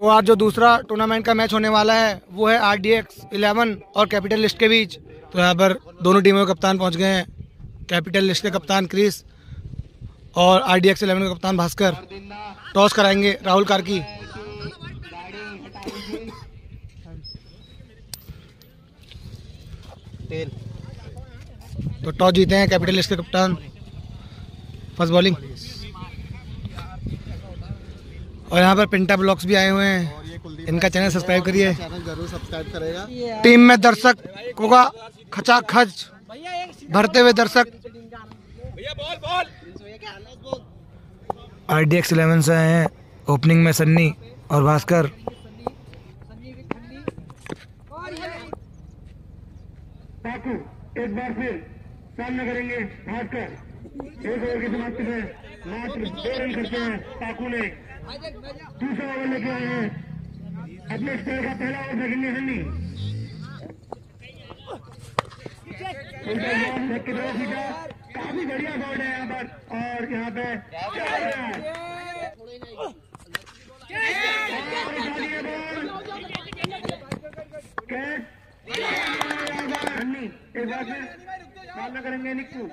तो आज जो दूसरा टूर्नामेंट का मैच होने वाला है वो है RDX 11 और कैपिटल लिस्ट के बीच। तो यहाँ पर दोनों टीमों के कप्तान पहुँच गए हैं। कैपिटल लिस्ट के कप्तान क्रिस और RDX 11 के कप्तान भास्कर टॉस कराएंगे राहुल कार्की। तो टॉस जीते हैं कैपिटल लिस्ट के कप्तान। First bowling. और यहाँ पर पिंटा ब्लॉग्स भी आए हुए हैं, इनका चैनल सब्सक्राइब करिए। चैनल जरूर सब्सक्राइब करेगा। टीम में दर्शकों का खचाखच भरते हुए दर्शक RDX 11 से आए हैं। ओपनिंग में सन्नी और भास्कर। एक बार फिर सामना करेंगे भास्कर। एक ओवर की समाप्ति में मात्र 2 रन करते हैं पाकू ने। दूसरा ओवर लेके आए हैं। अपने स्कोर का पहला ओवर फेंकेंगे सन्नी। काफी बढ़िया बॉल है यहाँ पर। और यहाँ पे एक बार फिर सामना करेंगे निक्कू।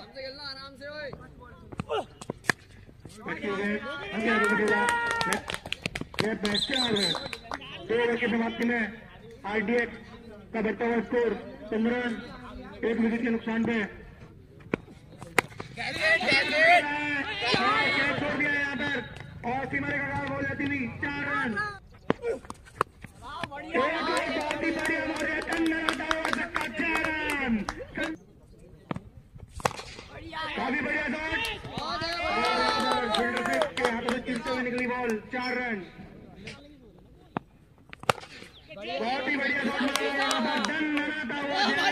के समाप्ति में RDX का बढ़ता हुआ स्कोर 15 रन 1 विकेट के नुकसान पे। छोड़ दिया यहाँ पर और सीमा रेखा हो जाती हुई 4 रन। बहुत ही बढ़िया काफी बढ़िया शॉट के हाथों से चिरते हुए निकली बॉल 4 रन। बहुत ही बढ़िया शॉट डन बनाता हुआ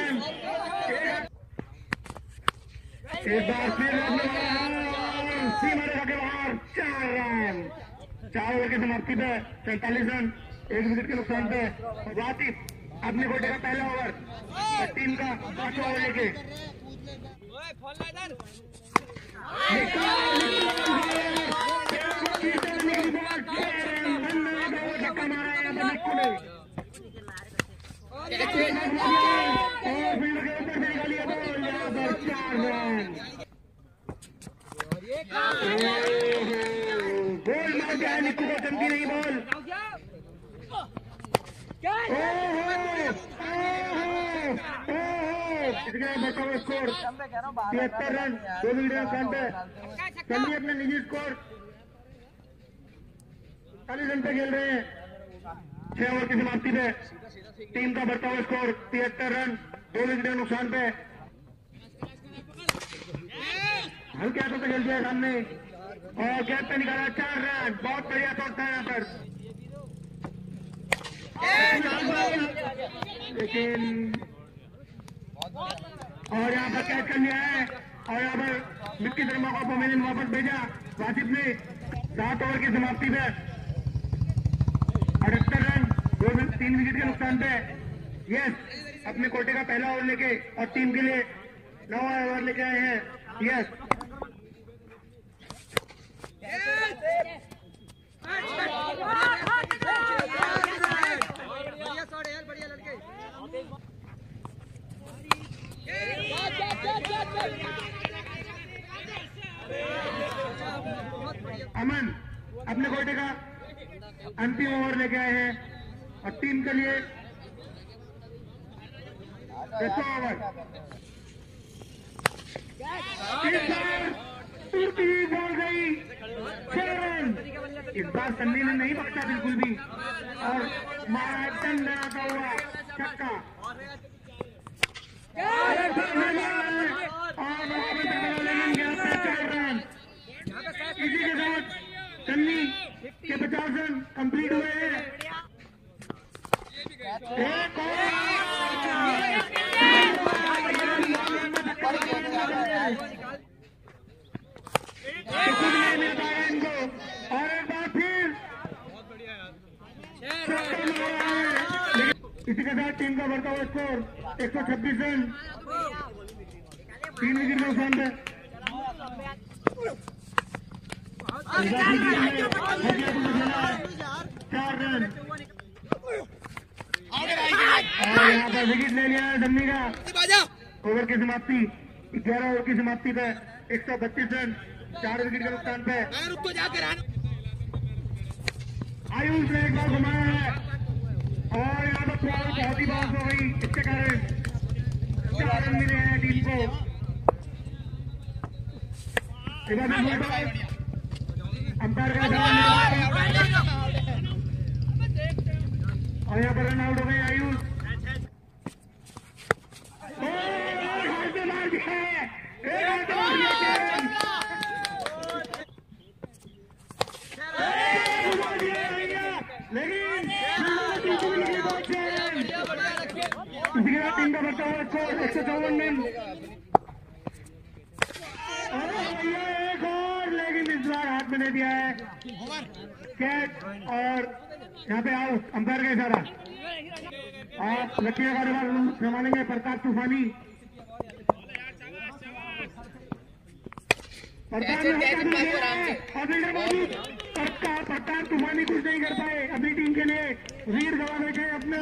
एक बार फिर सीमा रेखा के बाहर 4 रन। 4 ओवर की समाप्ति पे 47 रन 1 विकेट के नुकसान पे। वाकिफ अपने कोटे का पहला ओवर और टीम का 5वां ओवर लेके धक्का मारा है निक्कू ने और फील्ड के ऊपर से निकाली है बॉल। यहाँ पर 4 रन। गोल मार दिया है निक्कू को। चमकी नहीं बॉल। स्कोर 73 रन 2 विकेट नुकसान पे। सन्नी अपने निजी स्कोर 40 रन पे खेल रहे हैं 6 ओवर की समाप्ति पे। टीम का बढ़ता हुआ स्कोर 73 रन 2 विकेट नुकसान पे। हल्के हाथों से खेल दिया सामने और गैप पे निकाला 4 रन। बहुत बढ़िया शॉट था यहाँ पर लेकिन और यहाँ पर कैच कर लिया है। और यहाँ पर मिक्की शर्मा को पवेलियन वापस भेजा वासिफ ने 7 ओवर की समाप्ति पे 78 रन 3 विकेट के नुकसान पे। यस अपने कोटे का पहला ओवर लेके और टीम के लिए 9वां ओवर लेके आए हैं। यस अमन अपने कोटे का अंतिम ओवर लेके आए हैं और टीम के लिए 6वां ओवर। बॉल गई 6 रन। इस बार सन्नी ने नहीं बख्शा बिल्कुल भी और मारा टन बनाता हुआ छक्का। इसी के साथ सन्नी के 50 रन कंप्लीट हुए हैं। एक इनको और एक बार फिर इसी के साथ टीम का बढ़ता हुआ स्कोर 126 रन 3 विकेट के नुकसान पे। 4 रन। और यहाँ पर विकेट ले लिया है डम्मी का। ओवर की समाप्ति 11 ओवर की समाप्ति पे 132 रन, 4 विकेट के नुकसान पे। आयुष ने एक बार घुमाया है और यहाँ पर बॉल बहुत ही बाउंस हो गई, इसके कारण 4 रन मिले हैं टीम को। अंपायर का और यहाँ पर रन आउट हो गए आयुष। लेकिन टीम का बचा हुआ स्कोर 154 रन। एक और, लेकिन इस बार हाथ में नहीं दिया है कैच और यहाँ पे आउट। अंपायर का इशारा। आप लक्ष्य का कार्यभार संभालेंगे प्रताप तूफानी। प्रताप तूफानी कुछ नहीं कर पाए अपनी टीम के लिए, वीर गवा बैठे अपने।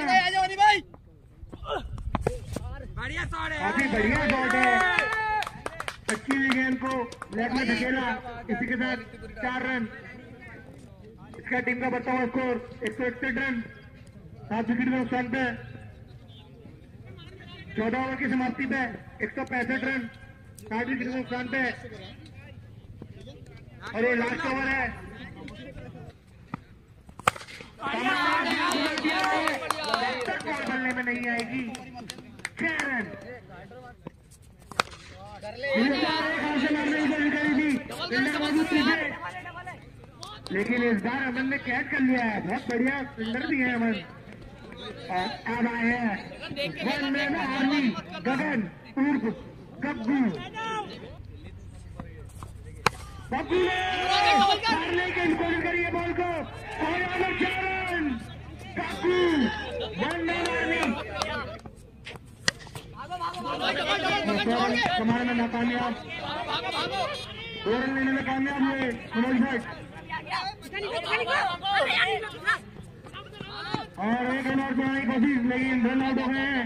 काफी बढ़िया शॉट है, अच्छी हुई गेंद को लेग में धकेला। इसी के साथ 4 रन। इसका टीम का बढ़ता हुआ स्कोर 161 रन, 7 विकेट के नुकसान पे। 14 ओवर की समाप्ति पे 165 रन, 7 विकेट के नुकसान पे। और ये लास्ट ओवर है। बॉल बनने में नहीं आएगी। 6 रन। लेकिन इस बार अमन ने कैच कर लिया है, बहुत बढ़िया फील्डर भी है अमन। और अब आए हैं वन मैन आर्मी गगन उर्फ गब्बू। गब्बू मारने की कोशिश करिए बॉल को और यहाँ पर 4 run. Gabbu one man army कमाने में नाकामयाब, 2 रन लेने में कामयाब हुए मनोज भट्ट। और 1 रन और बनाने की कोशिश, लेकिन रन आउट हो गए हैं।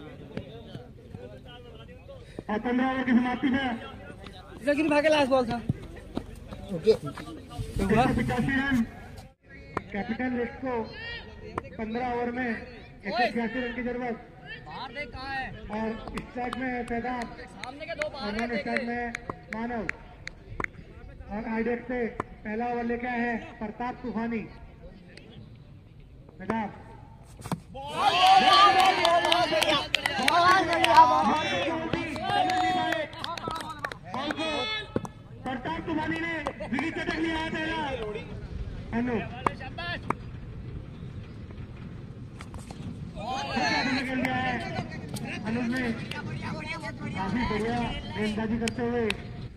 और 15 ओवर की समाप्ति पे लेकिन भागे लास्ट बॉल था। 185 रन। कैपिटल लिस्ट को 15 ओवर में 186 रन की जरूरत। और स्ट्राइक में फैजाब और नॉन स्ट्राइक में मानव। और आईडेक्स से पहला ओवर लेके आए हैं प्रताप तूफानी। फैजाब प्रताप तूफानी ने विकेट चटक लिया है पहला। अनु निकल गया है। अनुज ने काफी बढ़िया गेंदबाजी करते हुए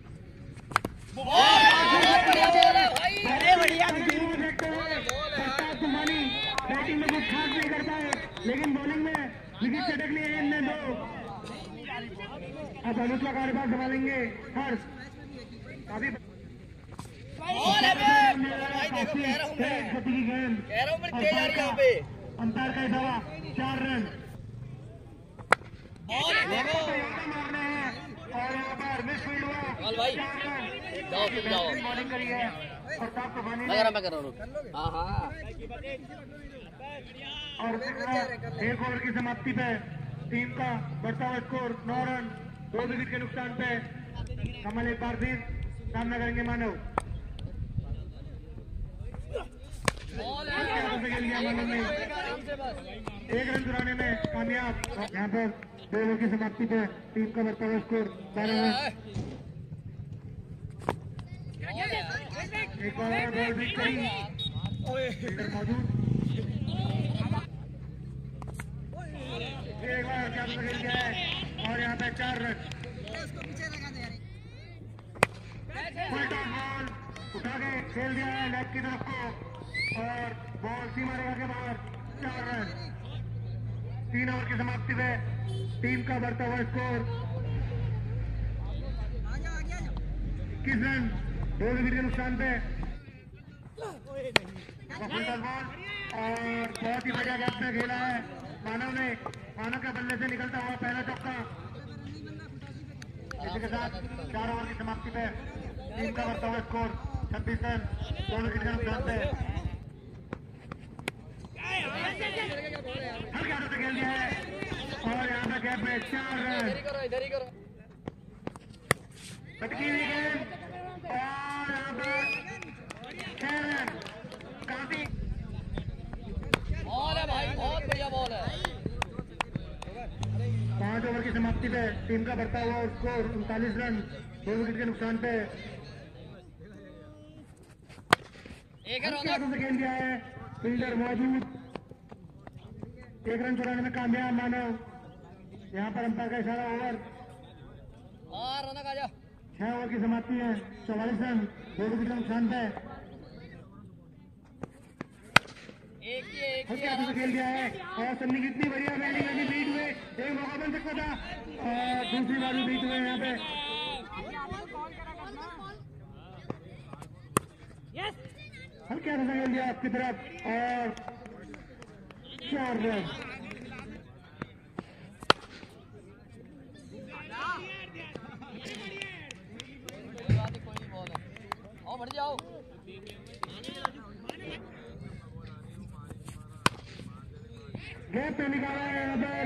प्रताप तूफानी बैटिंग में कुछ खास नहीं कर पाए, लेकिन बॉलिंग में विकेट चटक लिए हैं इनने 2। अब अनुज का कार्यभार संभालेंगे हर्ष। काफी गति की गेंद। अंपायर का इशारा 4 रन। मारने हैं और यहाँ पर मिस फील्ड हुआ 4 रन। बॉलिंग करी है प्रताप तूफानी ने। और 1 ओवर की समाप्ति पे टीम का बढ़ता हुआ स्कोर 9 रन, 2 विकेट के नुकसान पे। कमल एक बार फिर सामना करेंगे मानव। मानव ने 1 रन चुराने में कामयाब। यहाँ पर 2 ओवर की समाप्ति पे टीम का बढ़ता हुआ स्कोर 12 रन। एक और बॉल बीट करी, फील्डर मौजूद। एक बार क्या खेल गया है और यहाँ पे 4 रन। बॉल उठा के खेल दिया है लेग की तरफ को और बॉल सीमा रेखा के बाहर। 4 रन। 3 ओवर की समाप्ति में टीम का बढ़ता हुआ स्कोर 21 रन, 2 विकेट के नुकसान पे। बॉल और बहुत ही बढ़िया गैप में खेला है मानव के बल्ले से निकलता हुआ पहला चौका। इसी के साथ 4 ओवर की समाप्ति पे टीम का बढ़ता हुआ स्कोर 26 रन, 2 विकेट के नुकसान पे। हल्के हाथों से खेल दिया है और यहाँ पे गैप में 4 रन। पटकी हुई गेंद और यहाँ पर 6 रन। काफी बॉल है भाई, बहुत बढ़िया बॉल है। 5 ओवर की समाप्ति पे टीम का बढ़ता हुआ स्कोर 39 रन, 2 विकेट के नुकसान पे। से खेल दिया है, फील्डर मौजूद, 1 रन चुराने में कामयाब मानव। यहाँ पर अंपायर का इशारा ओवर। 6 ओवर की समाप्ति है, 44 रन, 2 विकेट के नुकसान पे। हल्के हाथों से खेल गया है और सन्नी कितनी बढ़िया फील्डिंग अभी बीट हुए, एक मौका बन सकता था और दूसरी बार भी बीट हुए यहाँ पे। हल्के हाथों से खेल दिया आपकी तरफ और 4 रन। बढ़ जाओ। गैप पे निकाला है यहाँ पर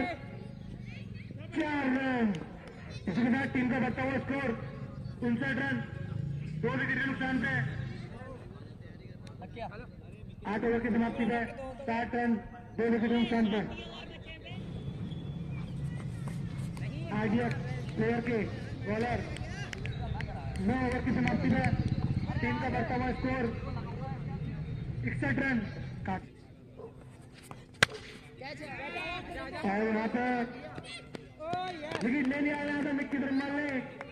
4 रन। इसके साथ टीम का बढ़ता हुआ स्कोर 59 रन, 2 विकेट के नुकसान पे। 8 ओवर की समाप्ति पे 60 रन, 2 विकेट के नुकसान पे। आईडीएक्स प्लेयर के बॉलर 9 ओवर की समाप्ति पे टीम का बढ़ता हुआ स्कोर 61 रन का। और यहाँ पे विकेट ले लिया यहाँ पे मिक्की ब्रह्मल ने।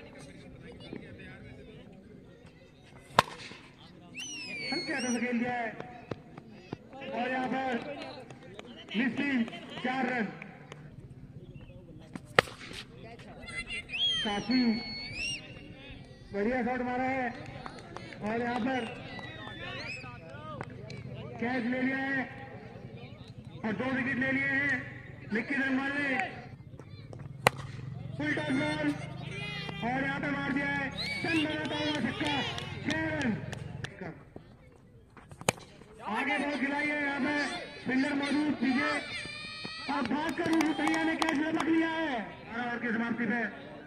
हल्के हाथों से खेल दिया है और यहाँ पर मिस्टी 4 रन। काफी बढ़िया शॉट मारा है और यहाँ पर कैच ले लिया है और 2 विकेट ले लिए हैं मिक्की ब्रह्मल ने। फुल टॉस बॉल और यहाँ पे मार दिया है चंद बनाता हुआ छक्का, 6 रन। आगे बॉल खिलाई है यहाँ पे फील्डर मौजूद पीछे और भाग कर भैया ने कैच लपक लिया है। 12 ओवर की समाप्ति पे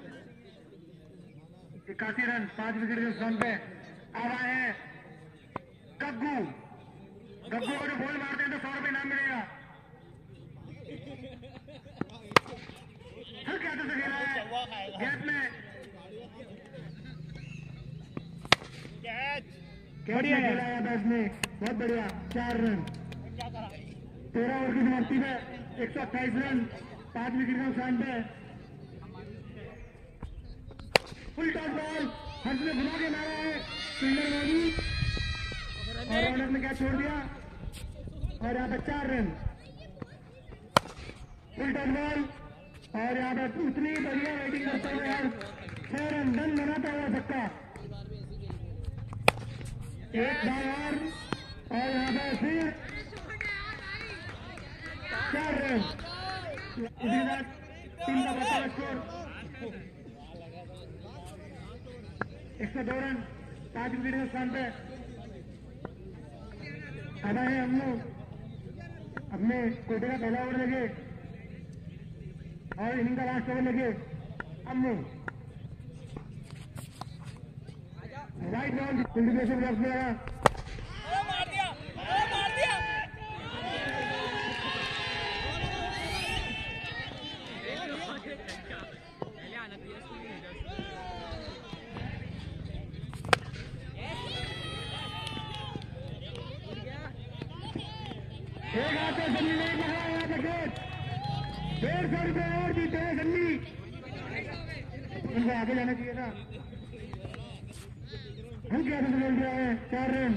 81 रन, 5 विकेट के नुकसान पे। अब आए हैं गग्गू को जो बॉल मारते हैं तो 100 रुपये इनाम मिलेगा। हल्के हाथों से खेला है गैप में, बढ़िया खेला है बैट में, बहुत बढ़िया, 4 रन। 13 ओवर की समाप्ति में 128 रन, 5 विकेट के नुकसान पे। फुल टॉस बॉल हर्ष ने घुमा के मारा है, फील्डर मौजूद और रनर ने क्या छोड़ दिया और यहाँ पर 4 रन। फुल टॉस बॉल और यहाँ पर उतनी बढ़िया बैटिंग करते हुए यार 6 रन बनाता हुआ छक्का, एक बार और यहाँ पर फिर 4 रन। इसी बार टीम का बचा स्कोर 102 रन, 5 विकेट के नुकसान पे। अब आए हम लोग अपने कोटे का पहला ओवर लगे और इनिंग का लास्ट ओवर लगे। हम लोग राइट बॉल इंडिकेशन बॉक्स में लगा, एक हाथ से सन्नी नहीं लगा यहाँ पे गेट, 150 रुपये और जीते हैं सन्नी। उनको आगे जाना चाहिए था। हल्के हाथों से बोल रहा है 4 रन।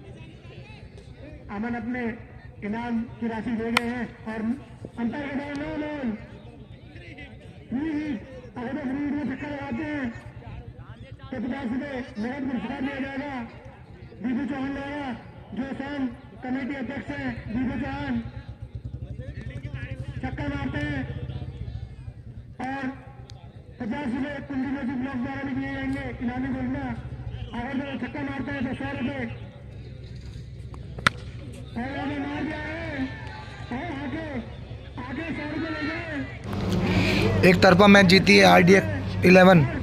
अमन अपने इनाम की राशि दे गए हैं और अंपायर के बाद 9 रन। अगर तो फ्री में चक्कर लगाते हैं तो 50 रुपये नगद पुरस्कार दिया जाएगा। दीपू चौहान लेगा जो शाम कमेटी अध्यक्ष है दीपू चौहान चक्कर मारते हैं और 50 रुपए कुंडी म्यूजिक ब्लॉक द्वारा भी दिए जाएंगे इनामी घोषणा। अगर जो चक्कर मारते हैं तो 100 रुपए और आगे मार दिया है और आगे 100 रुपए ले जाए। एक तरफा मैच जीती है RDX 11